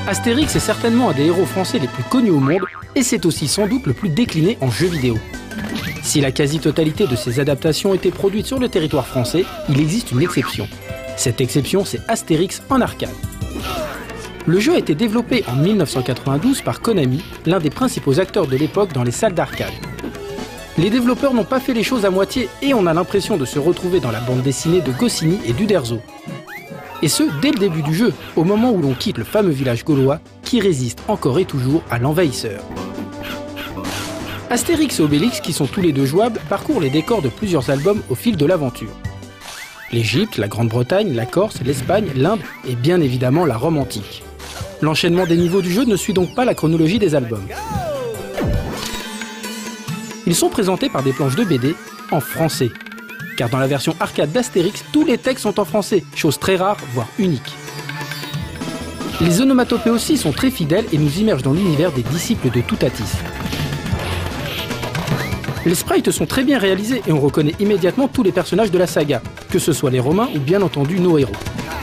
Astérix est certainement un des héros français les plus connus au monde et c'est aussi sans doute le plus décliné en jeux vidéo. Si la quasi-totalité de ces adaptations était produite sur le territoire français, il existe une exception. Cette exception, c'est Astérix en arcade. Le jeu a été développé en 1992 par Konami, l'un des principaux acteurs de l'époque dans les salles d'arcade. Les développeurs n'ont pas fait les choses à moitié et on a l'impression de se retrouver dans la bande dessinée de Goscinny et d'Uderzo. Et ce, dès le début du jeu, au moment où l'on quitte le fameux village gaulois qui résiste encore et toujours à l'envahisseur. Astérix et Obélix, qui sont tous les deux jouables, parcourent les décors de plusieurs albums au fil de l'aventure. L'Égypte, la Grande-Bretagne, la Corse, l'Espagne, l'Inde et bien évidemment la Rome antique. L'enchaînement des niveaux du jeu ne suit donc pas la chronologie des albums. Ils sont présentés par des planches de BD en français. Car dans la version arcade d'Astérix, tous les textes sont en français, chose très rare, voire unique. Les onomatopées aussi sont très fidèles et nous immergent dans l'univers des disciples de Toutatis. Les sprites sont très bien réalisés et on reconnaît immédiatement tous les personnages de la saga, que ce soit les Romains ou bien entendu nos héros.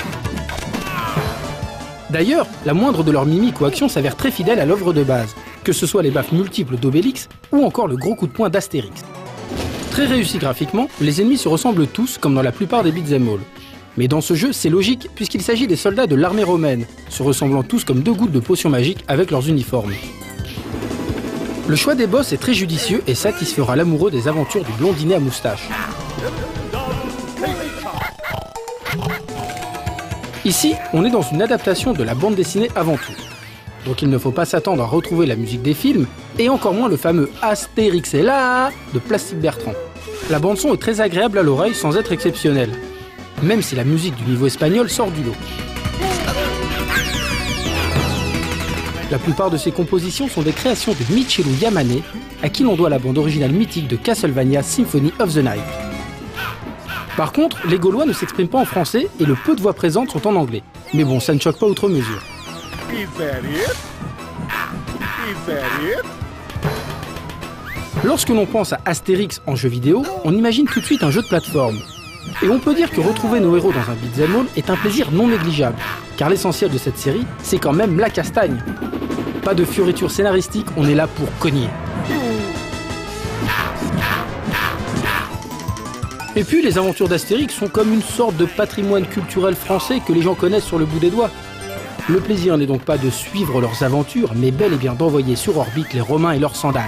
D'ailleurs, la moindre de leurs mimiques ou actions s'avère très fidèle à l'œuvre de base, que ce soit les baffes multiples d'Obélix ou encore le gros coup de poing d'Astérix. Très réussi graphiquement, les ennemis se ressemblent tous comme dans la plupart des beat'em all. Mais dans ce jeu, c'est logique puisqu'il s'agit des soldats de l'armée romaine, se ressemblant tous comme deux gouttes de potions magiques avec leurs uniformes. Le choix des boss est très judicieux et satisfera l'amoureux des aventures du blondinet à moustache. Ici, on est dans une adaptation de la bande dessinée avant tout. Donc il ne faut pas s'attendre à retrouver la musique des films, et encore moins le fameux Astérix est là de Plastique Bertrand. La bande-son est très agréable à l'oreille sans être exceptionnelle, même si la musique du niveau espagnol sort du lot. La plupart de ces compositions sont des créations de Michiru Yamane, à qui l'on doit la bande originale mythique de Castlevania Symphony of the Night. Par contre, les Gaulois ne s'expriment pas en français et le peu de voix présentes sont en anglais. Mais bon, ça ne choque pas outre mesure. Lorsque l'on pense à Astérix en jeu vidéo, on imagine tout de suite un jeu de plateforme. Et on peut dire que retrouver nos héros dans un beat'em all est un plaisir non négligeable, car l'essentiel de cette série, c'est quand même la castagne. Pas de fioritures scénaristiques, on est là pour cogner. Et puis les aventures d'Astérix sont comme une sorte de patrimoine culturel français que les gens connaissent sur le bout des doigts. Le plaisir n'est donc pas de suivre leurs aventures, mais bel et bien d'envoyer sur orbite les Romains et leurs sandales.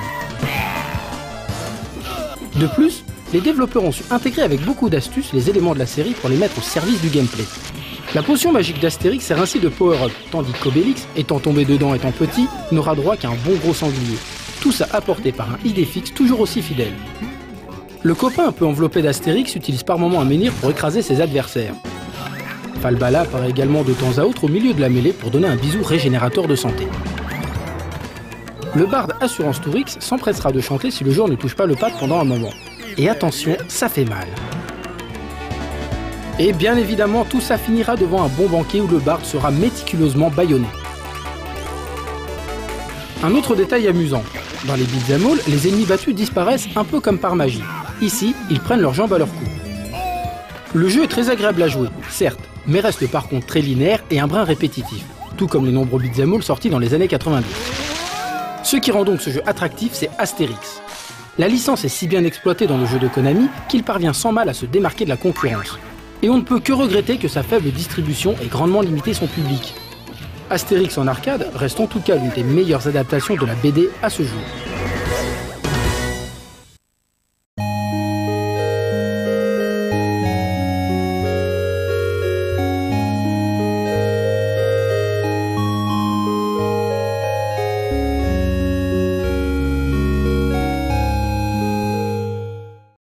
De plus, les développeurs ont su intégrer avec beaucoup d'astuces les éléments de la série pour les mettre au service du gameplay. La potion magique d'Astérix sert ainsi de power-up, tandis qu'Obélix, étant tombé dedans étant petit, n'aura droit qu'à un bon gros sanglier. Tout ça apporté par un idée fixe toujours aussi fidèle. Le copain un peu enveloppé d'Astérix utilise par moments un menhir pour écraser ses adversaires. Falbala apparaît également de temps à autre au milieu de la mêlée pour donner un bisou régénérateur de santé. Le barde Assurance Tourix s'empressera de chanter si le joueur ne touche pas le pad pendant un moment. Et attention, ça fait mal. Et bien évidemment, tout ça finira devant un bon banquet où le barde sera méticuleusement bâillonné. Un autre détail amusant, dans les beat'em all, les ennemis battus disparaissent un peu comme par magie. Ici, ils prennent leurs jambes à leur cou. Le jeu est très agréable à jouer, certes, mais reste par contre très linéaire et un brin répétitif, tout comme les nombreux beat'em all sortis dans les années 90. Ce qui rend donc ce jeu attractif, c'est Astérix. La licence est si bien exploitée dans le jeu de Konami qu'il parvient sans mal à se démarquer de la concurrence. Et on ne peut que regretter que sa faible distribution ait grandement limité son public. Astérix en arcade reste en tout cas l'une des meilleures adaptations de la BD à ce jour.